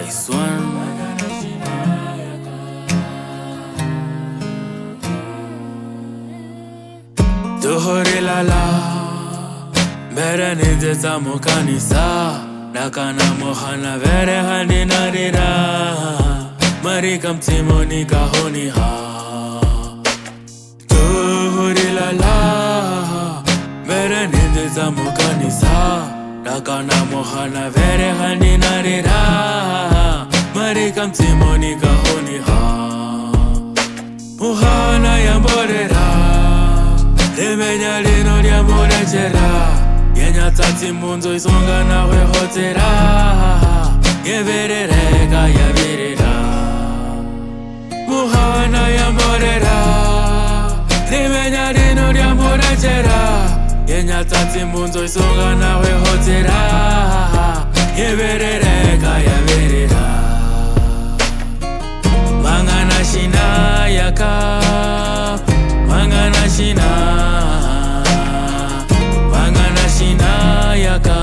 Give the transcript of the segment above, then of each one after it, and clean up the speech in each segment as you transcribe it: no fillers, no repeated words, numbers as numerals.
Nice one. Duhuri lala Mere nideta mukanisa Nakana mohana vere handi narira Marikam timoni kahoni ha Duhuri lala Mere nideta mukanisa Nakana mohana vere handi narira Marikam timoni kahoni ha Muhana yamborera Lemenya lino lya morechera Yenya tati munzo isonga nawe hotera Yeverereka yavirira Muhana yamborera Lemenya lino lya morechera Yenya tati munzo isonga nawe hotera Yeverereka yavirira Mangana shina yaka Mangana shina yaka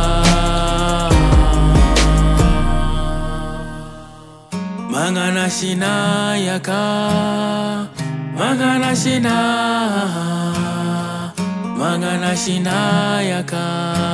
Mangana shina yaka Mangana shina yaka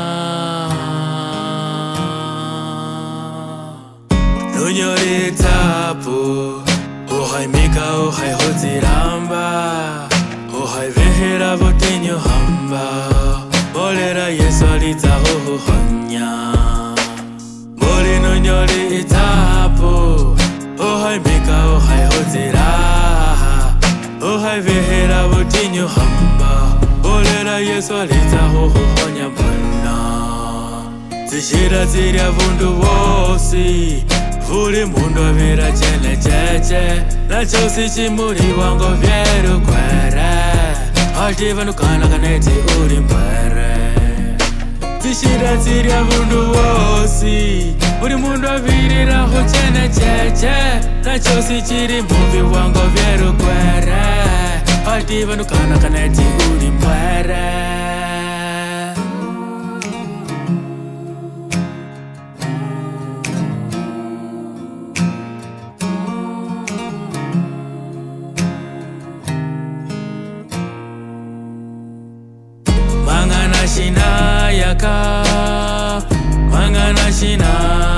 Nunyori tapu Ohai mika ohai hotiramba Ohai vehera votinyo hamba Bolera yesolita hoho honya Boli no nyori itapo Ohai mika ohai hotira Ohai vehera votinyo hamba Bolera yesolita hoho honya bwana Zishira ziria vundu wosi Vuli mundu avira chene cheche Na chosi chimuri wango vyeru kwere Hati vanukana kaneti uri mpere Zishira ziria vundu wosi Vuli mundu avirira ho chene cheche Na chosi chiri muvi wango vyeru kwere Hati vanukana kaneti uri mpere Mangana shina yaka Mangana shina